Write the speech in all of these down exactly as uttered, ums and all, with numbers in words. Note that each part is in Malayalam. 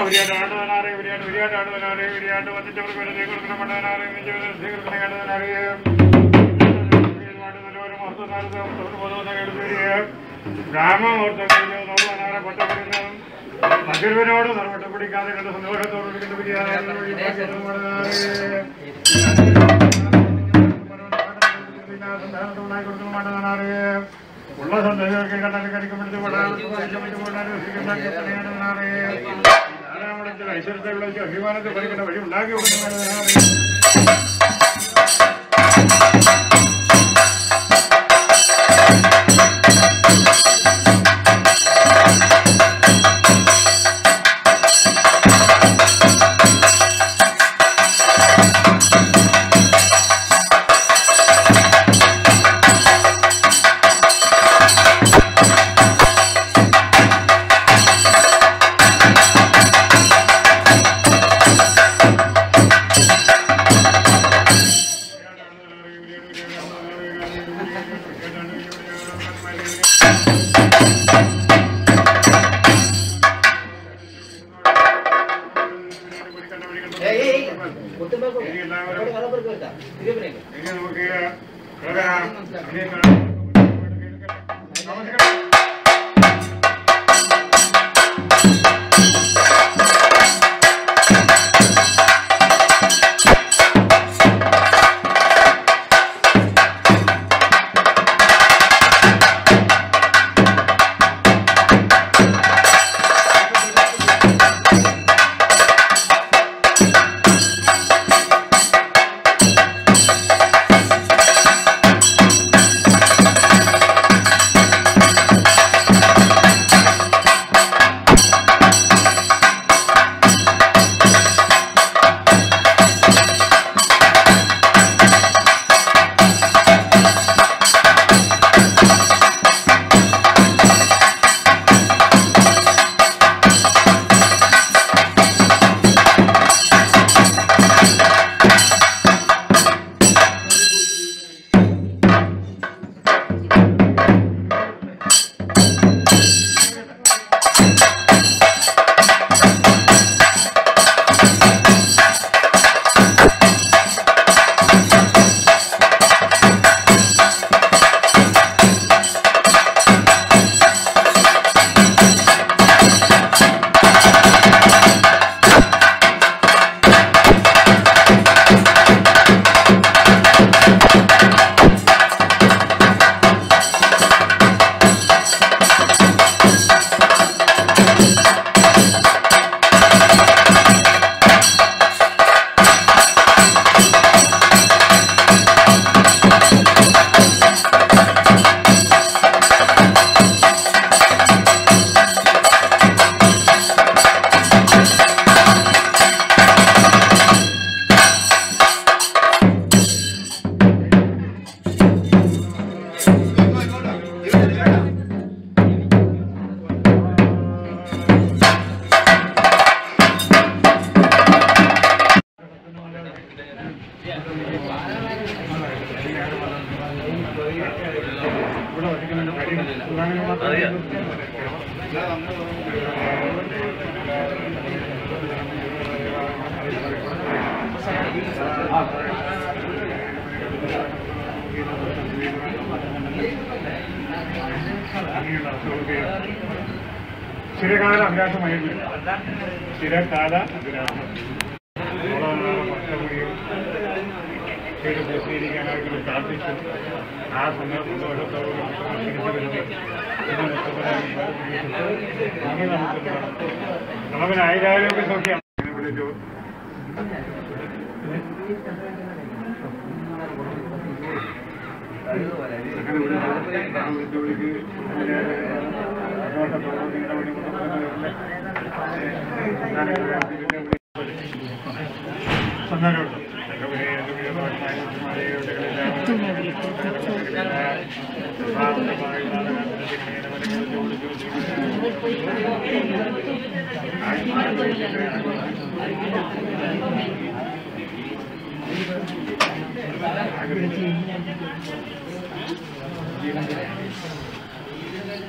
വിരിയാട്ടാടുവനാറേ വിരിയാട്ട് വിരിയാട്ടാടുവനാറേ വിരിയാട്ട് വന്നിട്ടവർക്ക് വരെ കൊടുക്കണം മണ്ടവനാറേ കൊടുക്കണേ ഗ്രാമോർത്തനാറെ പട്ടപ്പെടുന്നതും മറ്റൊരുവനോട് നിർവട്ട പിടിക്കാതെ കണ്ട് സന്തോഷത്തോട് മണ്ടവനാറേ ഉള്ള സന്തോഷമൊക്കെ കണ്ടാൽ കരിക്കപ്പെടുത്തി പടാനാറേ ഐശ്വര്യത്തെ വിളിച്ച് അഭിമാനത്തെ പഠിക്കേണ്ട വഴി ഉണ്ടാക്കി കൊടുക്കുന്നതാണ്. സ്ഥിരകാല അഭ്യാസമായിരുന്നു. സ്ഥിരകാല അഭ്യാസം ചെയ്ത് പ്രസിദ്ധീകരിക്കാനായിട്ട് പ്രാർത്ഥിച്ചു. ആ സന്ദർഭം നമുക്ക് ആയിരാരോഗ്യ സൗഖ്യം വിളിച്ചു.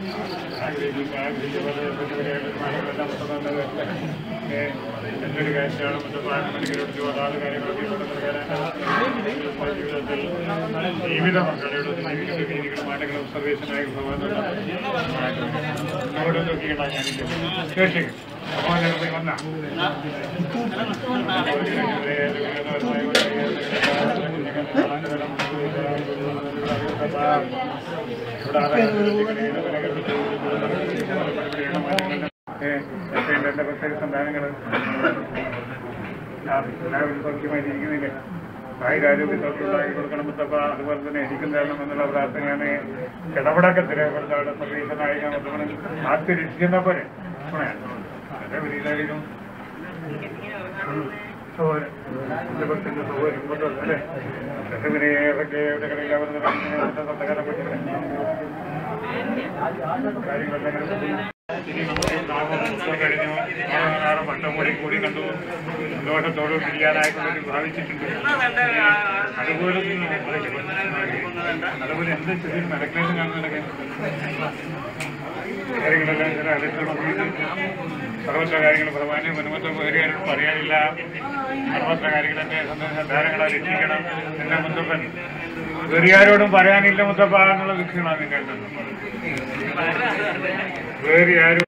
എന്തൊരു കാര്യമാണ് മുത്തപ്പാൻ മെഡിക്കലോട് അതാത് കാര്യങ്ങളൊക്കെ ജീവിതത്തിൽ ജീവിത മക്കളുടെ ജീവിത രീതികൾ മാറ്റങ്ങൾ ഒബ്സർവേഷനായി പോകുന്നുണ്ട്. നോക്കിയിട്ടാണ് ഞാനില്ല തീർച്ചയായും അപ്പോൾ ഞങ്ങൾ വന്ന എന്റെ പ്രത്യേക സന്താനങ്ങൾ എല്ലാവരും സൗഖ്യമായിരിക്കുന്നില്ലേ? ആയുരാരോഗ്യത്തോടുണ്ടാക്കി കൊടുക്കണം മുത്തപ്പ. അതുപോലെ തന്നെ എനിക്കും തരണം എന്നുള്ള പ്രാർത്ഥനയാണ്. കിടപടക്കത്തിലെ അവരുടെ സർവീസനായി ഞാൻ മുത്തപ്പനും ആത്തിരിക്കുന്ന പോലെ എന്റെ വീടായാലും കുടുംബത്തിന്റെ സൗകര്യം കൊണ്ടല്ല അല്ലേ? ചെറുവിനെ ഏതൊക്കെ എവിടെ കടയിൽ അവർ സ്വന്തകാലം കാര്യങ്ങളെല്ലാം കഴിഞ്ഞു. വട്ടം കൂടി കൂടി കണ്ടു സന്തോഷത്തോട് പിരിയാനായിട്ട് ഭാവിച്ചിട്ടുണ്ട്. അതുപോലെ അതുപോലെ എന്ത് ചെറിയ മെനക്കേട് കാണുന്നതൊക്കെ കാര്യങ്ങളെല്ലാം ചില അലക്ഷ്യമാക്കിയിട്ട് സർവത്ര കാര്യങ്ങൾ പ്രധാനം മുൻപത്തെ വേറെയാരും പറയാനില്ല. സർവത്ര കാര്യങ്ങളെന്റെ ധാരങ്ങളെ രക്ഷിക്കണം. എന്റെ മുത്തപ്പൻ വേറെയാരോടും പറയാനില്ല മുത്തപ്പ എന്നുള്ള ദൃശ്യങ്ങളാണ് നിങ്ങൾ വേറെ ആരും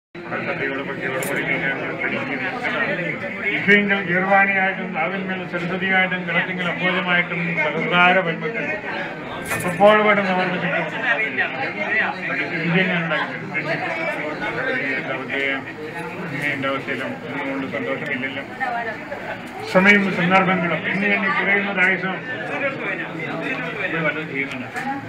ഇഫിങ്കിൽ ഗീർവാണിയായിട്ടും നാവിന്മേൽ സരസ്വതിയായിട്ടും കിടത്തിങ്കിൽ അപ്പോഴമായിട്ടും സഹസ്രാര പന്മത്തിൽ അപ്പോൾ വേണം ഓർമ്മിച്ചിട്ടും എന്റെ അവസ്ഥയിലും കൊണ്ട് സന്തോഷമില്ലല്ലോ. സമയം സന്ദർഭങ്ങളും ഇനി എന്നെ കുറയുന്നത് ആയുസം വല്ലതും ചെയ്യുന്നുണ്ട്.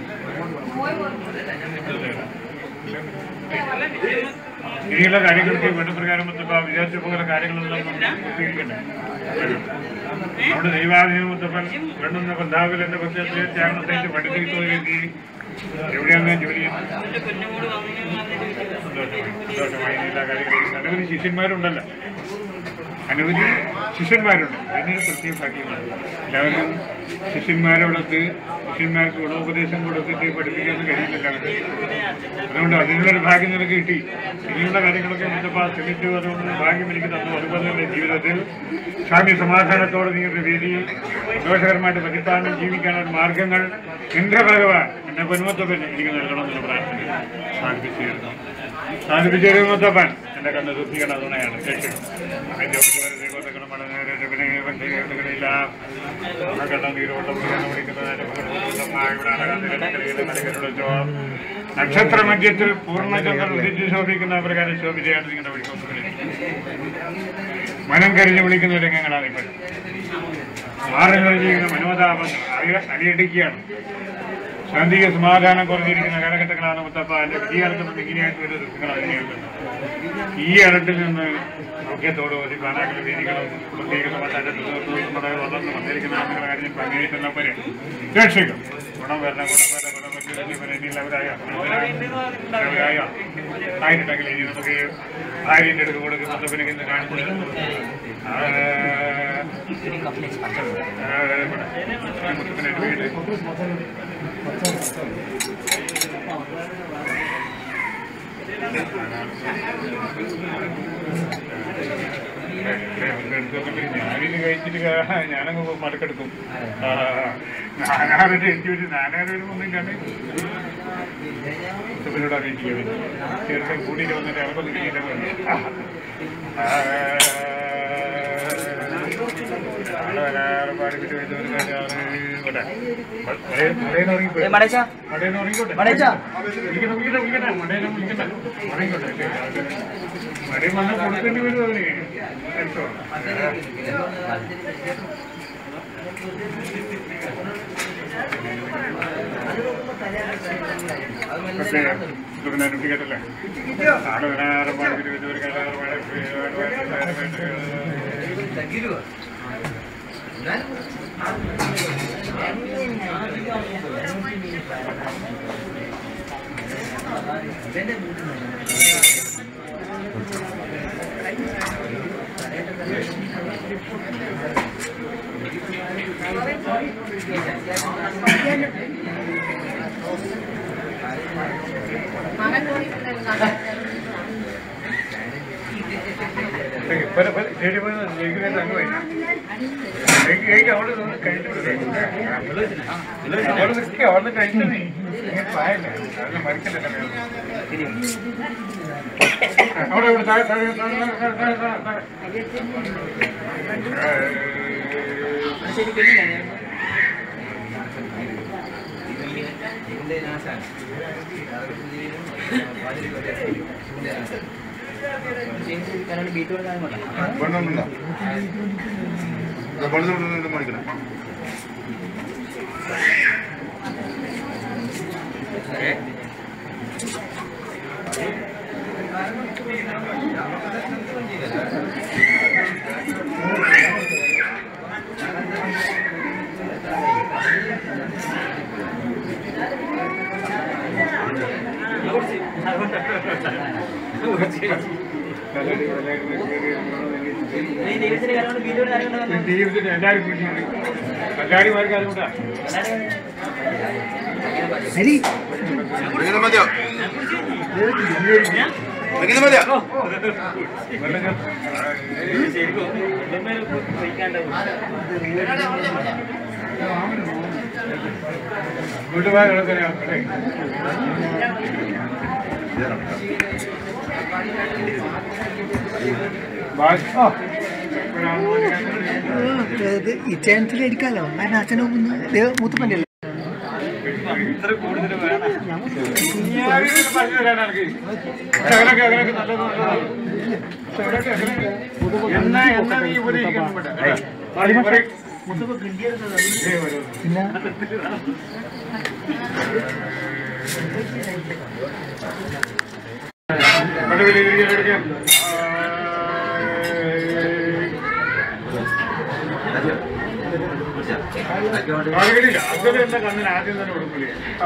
ഇനിയുള്ള കാര്യങ്ങൾക്ക് വേണ്ടപ്രകാരം മുത്തപ്പ വിചാരിച്ച പോലെ കാര്യങ്ങളെല്ലാം സ്വീകരിക്കട്ടെ. നമ്മുടെ ദൈവാധീന മുത്തപ്പൻ വേണ്ടുന്ന ബന്ധാവിൽ എന്റെ പശ്ചാത്തലത്തിൽ ത്യാഗത്തേക്ക് പഠിപ്പിക്കുന്നതിലേക്ക് എവിടെയാണ് ഞാൻ ജോലി ചെയ്യുന്നത്? സന്തോഷമായി സന്തോഷമായി എല്ലാ കാര്യങ്ങളും അനവധി ശിഷ്യന്മാരുണ്ടല്ലോ, അനവധി ശിഷ്യന്മാരുണ്ട്. അതിനൊരു പ്രത്യേക ഭാഗ്യമാണ്. എല്ലാവരും ശിഷ്യന്മാരോടൊത്ത് ശിഷ്യന്മാർക്ക് ഗുണോപദേശം കൊടുത്തിട്ട് പഠിപ്പിക്കാൻ കഴിയില്ല. അതുകൊണ്ട് അതിനുള്ളൊരു ഭാഗ്യം നിനക്ക് കിട്ടി. ഇനിയുള്ള കാര്യങ്ങളൊക്കെ മുത്തപ്പ ശ്രമിച്ചു. അതുകൊണ്ട് ഭാഗ്യം എനിക്ക് തന്നു. അതുപോലെ തന്നെ ജീവിതത്തിൽ സ്വാമി സമാധാനത്തോടെ നിങ്ങളുടെ വേദിയിൽ സന്തോഷകരമായിട്ട് പ്രതിപാദനം ജീവിക്കാനുള്ള മാർഗങ്ങൾ എന്റെ ഭഗവാൻ എന്റെ പൊന്മുത്തപ്പൻ എനിക്ക് നൽകണമെന്നുള്ള പ്രാർത്ഥന സാധിപ്പിച്ചു തരുന്നു. സാധിപ്പിച്ചു തരുന്ന മുത്തപ്പൻ എന്റെ കണ്ണ് സൂക്ഷിക്കണം. അതുകൊണ്ടാണ് ശേഷം അതിന്റെ നക്ഷത്ര മധ്യത്തിൽ പൂർണ്ണചന്ദ്രൻ ഉദിച്ച് ശോഭിക്കുന്ന പ്രകാരം ശോഭിതയാണ് നിങ്ങളുടെ വിളിക്കുന്നത്. മനം കരിഞ്ഞ് വിളിക്കുന്ന രംഗങ്ങളാണ് ഇപ്പോൾ. മാറങ്ങൾ ചെയ്യുന്ന മനോതാപം അലിയടിക്കുകയാണ്. ശാന്തിക സമാധാനം കുറഞ്ഞിരിക്കുന്ന കാലഘട്ടങ്ങളാണ് മുത്തപ്പ. എന്റെ വിധികാലത്ത് ഇങ്ങനെയായിട്ട് ഒരു ദൃശ്യങ്ങളാണ് കേൾക്കുന്നത്. ഈ അരട്ടിൽ നിന്ന് സൗഖ്യത്തോട് ഒരു കാണാനുള്ള രീതികളും പ്രത്യേകിച്ച് നമ്മുടെ വളർന്ന് വന്നിരിക്കുന്ന ആളുകളുടെ കാര്യം പങ്കെടുക്കുന്ന പോലെ രക്ഷിക്കും. ഗുണം വരണം ഗുണം വരണം ഗുണം പറ്റിയവരായ അവരായ ആയിട്ടുണ്ടെങ്കിൽ ഇനി നമുക്ക് ആയിരത്തിൻ്റെ അടുത്ത് കൊടുക്കുന്ന മുത്തപ്പനൊക്കെ ഇന്ന് കാണിക്കുന്നത് മുത്തപ്പനായിട്ട് വീട് ഞാനിത് കഴിച്ചിട്ട് ഞാനങ്ങ് മടക്കെടുക്കും. നാനാറിട്ട് എനിക്ക് ഒരു നാനാറ് വരുമ്പോന്നില്ലാണ്ട് മുത്തപ്പനോട് അറിയിക്കുക. ചെറുപ്പം കൂടിയിട്ട് വന്നിട്ട് ഇറക്കൊന്നും ചെയ്യില്ല. പാടിപ്പിട്ട് മടയും വന്ന് കൊടുക്കേണ്ടി വരും അവന്. കേട്ടല്ലേ നാളെ വരാറ് പാടിപ്പിട്ട് ഒരു കേട്ടാറ് മകൻ അവിടെ കഴിച്ചതേ പ്രായല്ല അതിന് മരിക്കലല്ല അവിടെ ഇവിടെ താഴെ താഴെ മണിക്കണം ദൈവത്തിന് എല്ലാവരും വീട്ടിലുണ്ട് എല്ലാവരുമാർക്ക് അതുകൊണ്ടാ മതിയോ മതിയോ വീട്ടുപോയ കിടക്കനെയാണ് ഈ ചേനത്തിലടിക്കാലോ കാരണം അച്ഛനും മുത്തപ്പൻ്റെ ഇത്ര കൂടുതൽ വേണം എന്നാ എന്നാ നീ ഉപദേശിക്കാൻ അച്ഛനെന്താ കണ്ണിന് ആദ്യം തന്നെ കൊടുക്കില്ലേ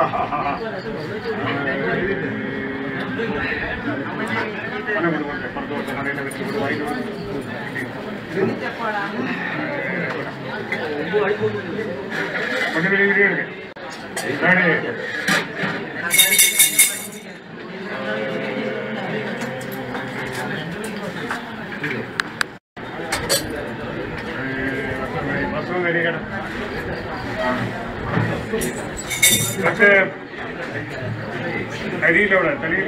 പുറത്തോട്ട് കടയിൽ വെച്ച് ബസ് വരികണം പക്ഷേ അരിയിലവിടെ തലയിൽ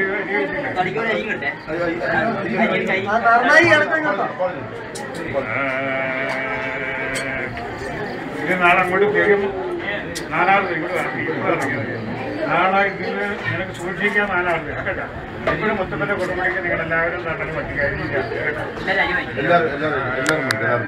ഇത് നാളെ അങ്ങോട്ട് പേരും നാലാമത് ഇങ്ങോട്ട് ഇറങ്ങിയത് നാളെ ഇതിന് നിനക്ക് സൂക്ഷിക്കാൻ നാലാമത് കേട്ടോ ഇവിടെ മുത്തപ്പന്റെ കുടുംബത്തേക്ക് നിങ്ങളെല്ലാവരും നടന്ന് പറ്റി കാര്യമില്ല കേട്ടോ.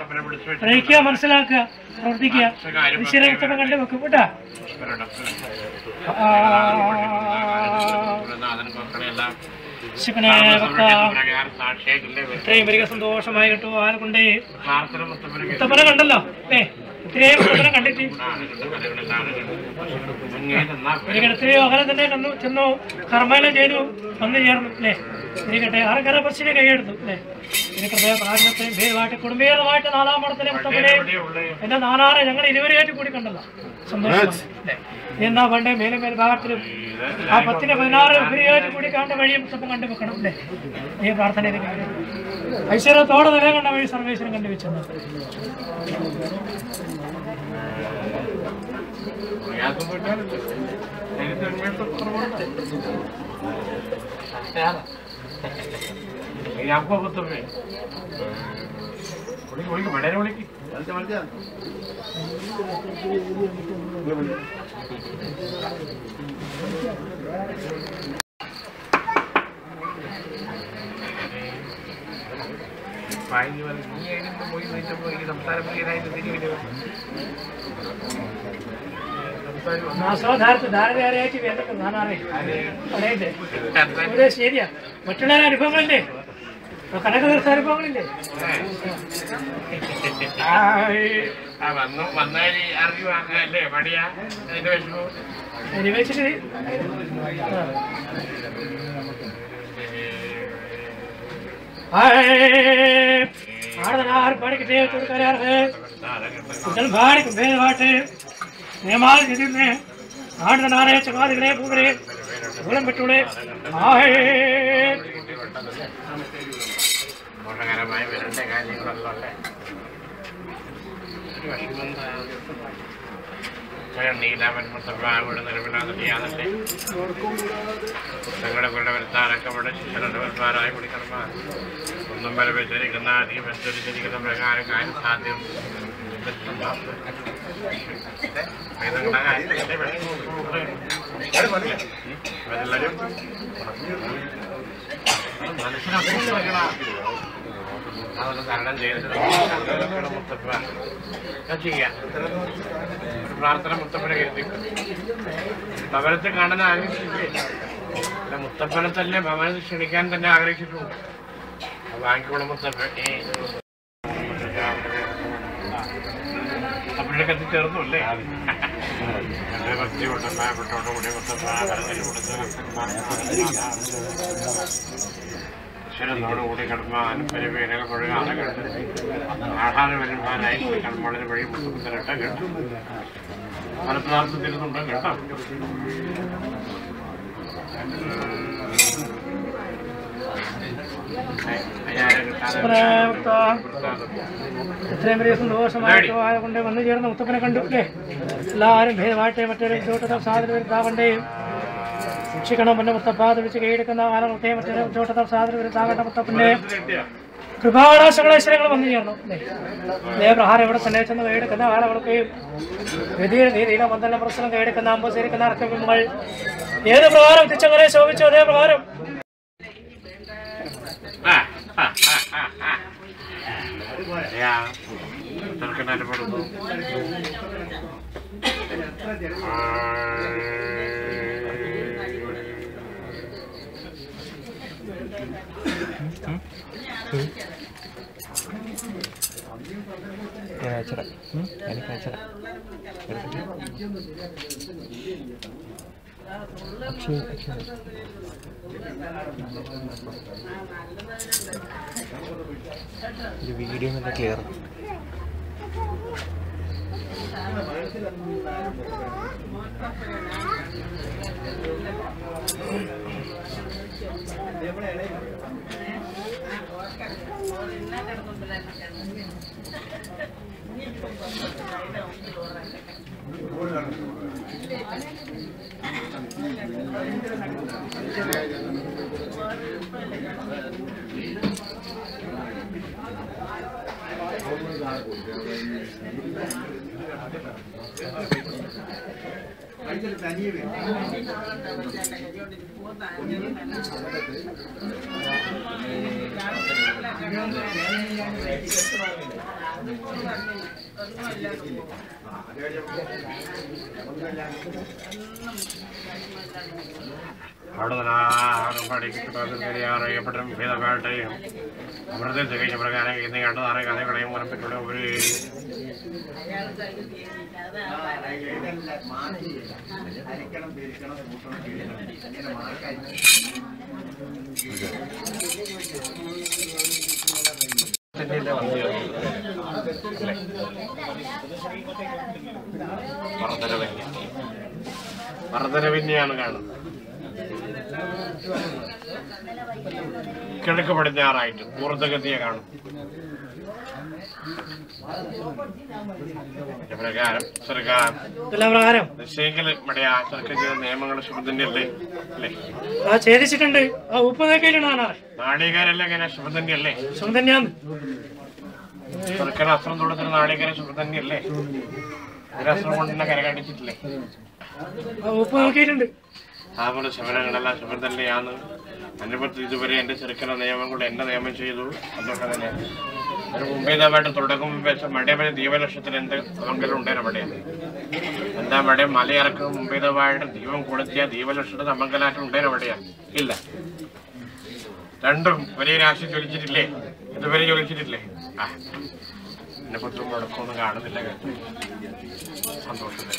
അറിയിക്കുക, മനസ്സിലാക്കുക, പ്രവർത്തിക്കുക. ഈശ്വര മുത്തപ്പൻ കണ്ടു വെക്കും കേട്ടാ. ഇത്രയും വലിയ സന്തോഷമായി കിട്ടുമോ ആനെ കൊണ്ടേ മുത്തപ്പനെ കണ്ടല്ലോ ഏ ഇത്രയും മുത്തപ്പനെ കണ്ടിട്ട് എത്രയോ അകലെ തന്നെ കണ്ടു ചെന്നു കർമ്മേലം ചെയ്തു വന്നു ചേർന്നു അല്ലേ. ഇരിക്കട്ടെ ആർക്കര ബസ്സിനെ കൈയെടുത്തു അല്ലേ. ഇരിക്കട്ടെ പ്രാർത്ഥനത്തെയും ഭേദമായിട്ട് കുടുംബീയമായിട്ട് നാലാം പടത്തിലെ മുത്തപ്പനെ എന്റെ നാനാറെ ഞങ്ങൾ ഇരുവരെയായിട്ട് കൂടി കണ്ടല്ലോ. സന്തോഷം അല്ലേ. എന്നാ പണ്ടേ മേലെ മേൽ ഭാഗത്തിലും ആ പത്തിന് പതിനാറ് ഉപരിയായിട്ട് കൂടി കാണേണ്ട വഴിയും മുത്തപ്പൻ കണ്ടു വെക്കണം അല്ലേ. ഈ പ്രാർത്ഥനയിൽ ഐശ്വര്യത്തോടെ നില കണ്ട വഴി സർവേശ്വരൻ കണ്ടുവെച്ചത്. आपको मतलब है उड़ी उड़ी बड़े उड़ी की चलते चलते पाएंगे वाले नहीं है तो कोई नहीं तो कोई संसार में ये नहीं तो नहीं मिलेगा ശരിയാ. മറ്റുള്ള അനുഭവങ്ങളില്ലേ, കനക തീർച്ച അനുഭവങ്ങളില്ലേ. വന്നാല് അറിവ് വാങ്ങല്ലേ മടിയാ അതിന്റെ വിഷമം വെച്ചിട്ട് ആടുന്നാർ പാടിക്കിട്ടേ കൊടുക്കാറ് കുട്ടൽ പാടിക്കും ഭേദമായിട്ട് നിയമാൽ ഇതിനെ ആടുന്നാറെ ചകാതികളെ പൂവരെ മൂലം പെട്ടൂടെ മോശകരമായി വരേണ്ട കാര്യങ്ങളല്ലോ അല്ലേ. സ്വയം നീലാവൻ മുത്തപ്പാവിടെ നിലവിലാതെ ചെയ്യാതല്ലേ പുസ്തകങ്ങളെ കൊണ്ട് വരുത്താനൊക്കെ ഇവിടെ ശിഷ്യരന്മാരായി കുടിക്കണമാ ഒന്നും വരെ വെച്ചിരിക്കുന്ന അധികം വെച്ചിരിക്കുന്ന പ്രകാരം കാര്യം സാധ്യം എല്ലാവരും അതൊന്ന് തരണം ചെയ്തിട്ട് മുത്തപ്പ ചെയ്യാം. ഒരു പ്രാർത്ഥന മുത്തപ്പനെ കരുതി ഭവനത്തെ കാണാൻ ആഗ്രഹിച്ചില്ലേ. മുത്തപ്പനെ തന്നെ ഭവനത്തിൽ ക്ഷണിക്കാൻ തന്നെ ആഗ്രഹിച്ചിട്ടുണ്ട്. വാങ്ങിക്കോളും മുത്തപ്പ മുത്തപ്പനൊക്കെ എത്തിച്ചേർന്നു അല്ലേ. നല്ല ഭക്തി കൊണ്ട് ഭയപ്പെട്ടോടുകൂടി മുത്തപ്പ ഈശ്വരനോടുകൂടി കിടന്നാലും പരിവേനകൾ കൊഴുകാതെ കണ്ട് ആഹാരം വരുമാനായി കൺമണിന് വഴി മുത്തപ്പത്തിനിട്ട് കേട്ടു പല പ്രാർത്ഥിച്ചിരുന്നുണ്ട് കേട്ടോ. ഇത്രയും വലിയ സന്തോഷമായിട്ട് കൊണ്ട് വന്നു ചേർന്ന മുത്തപ്പനെ കണ്ടു അല്ലേ. എല്ലാവരും ഭേദമായിട്ട് മറ്റൊരു ചോട്ടത്തെ സാധനം വരുത്താവണ്ടേ രക്ഷിക്കണം. പിന്നെ മുത്തപ്പാത വെച്ച് കൈയെടുക്കുന്ന കാലത്തെ മറ്റൊരു ചോട്ടത്തെ സാധനം വരുത്താകേണ്ട മുത്തപ്പന്റെ കൃപാടാശകളേശ്വരങ്ങൾ വന്നു ചേർന്നു അല്ലേ. അതേ പ്രഹാരം ഇവിടെ തന്നെ ചെന്ന് കൈയെടുക്കുന്ന കാലങ്ങളൊക്കെയും ഗതിയിൽ രീതിയിലെ മന്ദല പ്രശ്നം കൈയെടുക്കുന്ന അമ്പസരിക്കുന്ന അർക്കബിംബങ്ങൾ ഏത് പ്രകാരം തിച്ചങ്ങനെ ശോഭിച്ചു അതേ പ്രകാരം ചെറുക്കനപ്പെടുന്നു. വീഡിയോ നല്ല ക്ലിയർ. അവിടെ അറിയപ്പെട്ട ഭേദമായിട്ടേയും അമൃതത്തിൽ തികഞ്ഞ പ്രകാരം ഇന്ന് കണ്ടതാണ് കഥകളെയും മുറപ്പിട്ടുള്ള ഒരു വർദ്ധനവിന്യ വർദ്ധനവിന്യാണ് കാണുന്നത്. കിഴക്ക് പടിഞ്ഞാറായിട്ട് ഊർദ്ധഗതിയെ കാണും. പ്രകാരം സർക്കാർ നിശ്ചയിക്കൽ ഇവിടെ സർക്കാർ ചെയ്ത നിയമങ്ങൾ ശുഭതന്നെ അല്ലേ അല്ലേ ഛേദിച്ചിട്ടുണ്ട്. നാളികേരല്ലേ എങ്ങനെ ശുഭതന്നെ അല്ലേ ശുഭം തന്നെയാണ്. സർക്കാർ അസ്ത്രം തൊടുത്തിന് നാളികേരം ശുഭം തന്നെയല്ലേ? ഒരസ്ത്രം കൊണ്ട് തന്നെ കരകണ്ടിച്ചിട്ടില്ലേ? ഉപ്പ് നോക്കിയിട്ടുണ്ട്. അതുപോലെ ശബരങ്ങളെല്ലാം ശുഭം തന്നെയാണ്. അനുപത്തി ഇതുവരെ എന്റെ ചെറുക്കന നിയമങ്ങൾ എന്നെ നിയമം ചെയ്തു. അതൊക്കെ തന്നെ ഒരു മുംബൈതാവായിട്ട് തുടക്കം വെച്ച മടയ ദീപലക്ഷത്തിന് എന്ത് അമംഗലം ഉണ്ടായിരുന്നു അവിടെ. എന്താ മടയ മലയിറക്കും മുംബൈതാവായിട്ട് ദീപം കൊടുത്തിയ ദീപലക്ഷത്തിന് അമംഗലാറ്റം ഉണ്ടായിരുന്നു അവിടെയാ? ഇല്ല. രണ്ടും വലിയ രാശി ജ്വലിച്ചിട്ടില്ലേ? ഇതുവരെ ജ്വലിച്ചിട്ടില്ലേ? ആ എന്നെ കുറിച്ച് മുടക്കമൊന്നും കാണുന്നില്ല. സന്തോഷത്തില്ല.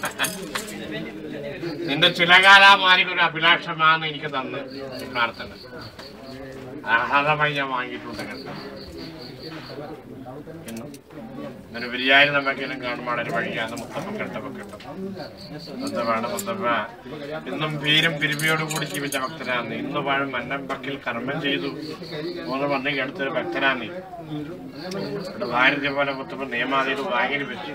നിന്റെ ചിലകാലമാരിക്കൊരു അഭിലാഷമാണ് എനിക്ക് തന്ന് പ്രാർത്ഥന. ആഹ്ലാദമായി ഞാൻ വാങ്ങിയിട്ടുണ്ട്. കേട്ടോ എന്നും ഇങ്ങനെ ബിരിയാണി നമുക്കെല്ലാം കാണുമ്പോൾ ഒരു വഴിയാണ്. മുത്തപ്പ കെട്ടപ്പ കിട്ടും. മുത്തപ്പാണ് മുത്തപ്പ ഇന്നും ഭീരും പിരിവിയോടും കൂടി ജീവിച്ച ഭക്തരാണ്. ഇന്ന് വാഴും മന്നമ്പക്കിൽ കർമ്മം ചെയ്തു മൂന്ന് പന്നിക്ക് അടുത്തൊരു ഭക്തരാണ്. ഇവിടെ ഭാരതീയ പോലെ മുത്തപ്പ നിയമാതിയിൽ വാങ്ങി വെച്ചു.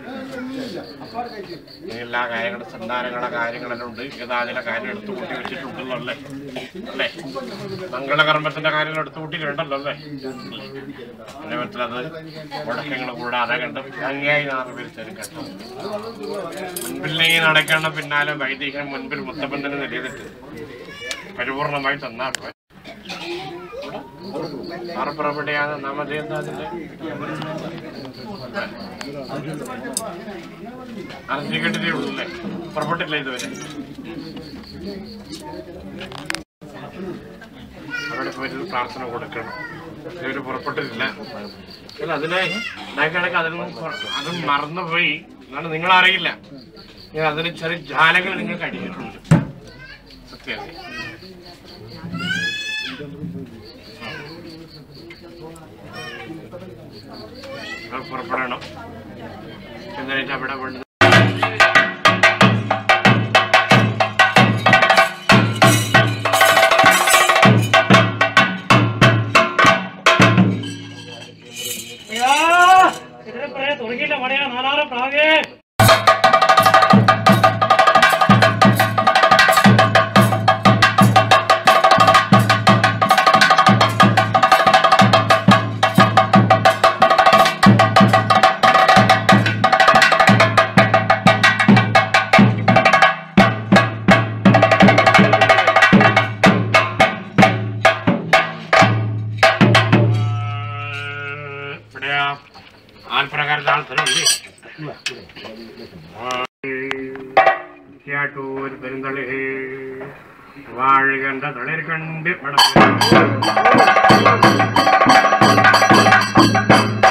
എല്ലാ കാര്യങ്ങളും സന്താനങ്ങളുടെ കാര്യങ്ങളെല്ലാം ഉണ്ട്. ഏതാതിലെ കാര്യം എടുത്തു കൂട്ടി വെച്ചിട്ടുണ്ടല്ലോ അല്ലേ അല്ലേ? മംഗളകർമ്മത്തിന്റെ കാര്യങ്ങൾ എടുത്തു കൂട്ടിയിട്ടുണ്ടല്ലോ അല്ലേ? അതേപോലത്തിൽ അത് മുടക്കങ്ങൾ കൂടാതെ കണ്ട് ഭംഗിയായി നാറുപിരിച്ചൊരു ഘട്ടം. മുൻപിലേക്ക് നടക്കേണ്ട പിന്നാലെ വൈദികൻ മുൻപിൽ മുത്തപ്പനെ നിലയിലിട്ട് പരിപൂർണമായി തന്നാൽ പുറപ്പെടുകയാണ് നാമതേ. എന്താ അതിന്റെ അറിഞ്ഞിട്ടിട്ടേ ഉള്ളൂ അല്ലേ? പുറപ്പെട്ടില്ല ഇതുവരെ. അവിടെ പോയി പ്രാർത്ഥന കൊടുക്കണം. ഇവര് പുറപ്പെട്ടിട്ടില്ല. അതിനെ ഉണ്ടാക്കിയിടക്ക് അതിനും അതും മറന്നുപോയി. എന്നാണ് നിങ്ങളറിയില്ല. അതിന് ചെറിയ ജാലകൾ നിങ്ങൾക്ക് അടിച്ചിട്ടുണ്ട്. സത്യമല്ലേ? പുറപ്പെടണം. എന്നിട്ട് അവിടെ കൊണ്ട് തുടങ്ങിയില്ല പടയാ നാലാറ് പ്രാകേ. ആൽപ്രകാരത്തെ ആൾക്കാരുണ്ട്. ൂർ പെരുന്തളി വാഴുകണ്ട തളിർ കണ്ട്